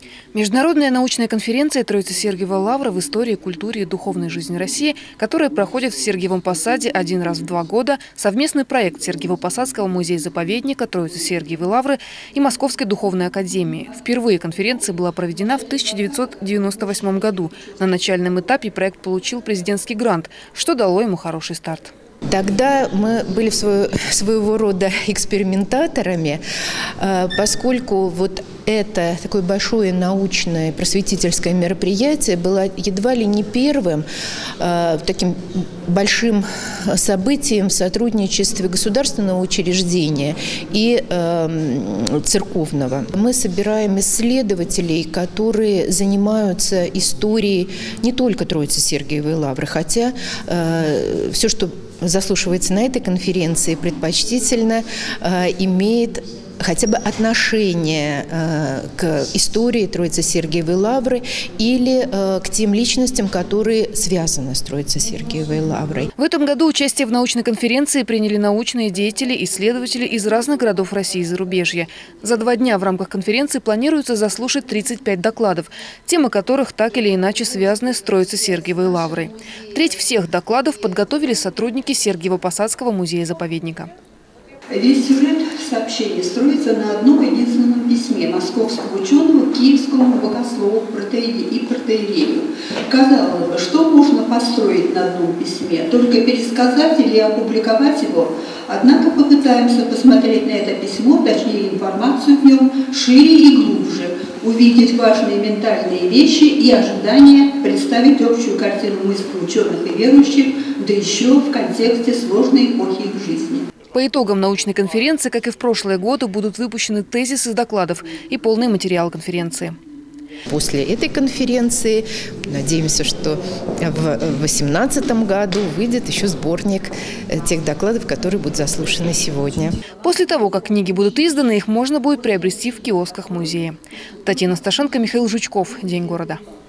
Международная научная конференция Троице-Сергиева лавра в истории, культуре и духовной жизни России, которая проходит в Сергиевом Посаде один раз в 2 года, совместный проект Сергиево-Посадского музея-заповедника Троице-Сергиевой лавры и Московской духовной академии. Впервые конференция была проведена в 1998 году. На начальном этапе проект получил президентский грант, что дало ему хороший старт. Тогда мы были своего рода экспериментаторами, поскольку вот это такое большое научное просветительское мероприятие было едва ли не первым таким большим событием в сотрудничестве государственного учреждения и церковного. Мы собираем исследователей, которые занимаются историей не только Троице-Сергиевой лавры, хотя все, что заслушивается на этой конференции, предпочтительно имеет хотя бы отношение к истории Троице-Сергиевой лавры или к тем личностям, которые связаны с Троице-Сергиевой лаврой. В этом году участие в научной конференции приняли научные деятели, исследователи из разных городов России и зарубежья. За 2 дня в рамках конференции планируется заслушать 35 докладов, темы которых так или иначе связаны с Троице-Сергиевой лаврой. Треть всех докладов подготовили сотрудники Сергиево-Посадского музея-заповедника. Весь сюжет сообщения строится на одном единственном письме московского ученого к киевскому богослову и протоиерею. Казалось бы, что можно построить на одном письме? Только пересказать или опубликовать его? Однако попытаемся посмотреть на это письмо, точнее информацию в нем, шире и глубже, увидеть важные ментальные вещи и ожидания, представить общую картину мысли ученых и верующих, да еще в контексте сложной эпохи их жизни. По итогам научной конференции, как и в прошлые годы, будут выпущены тезисы докладов и полный материал конференции. После этой конференции, надеемся, что в 2018 году выйдет еще сборник тех докладов, которые будут заслушаны сегодня. После того, как книги будут изданы, их можно будет приобрести в киосках музея. Татьяна Сташенко, Михаил Жучков. День города.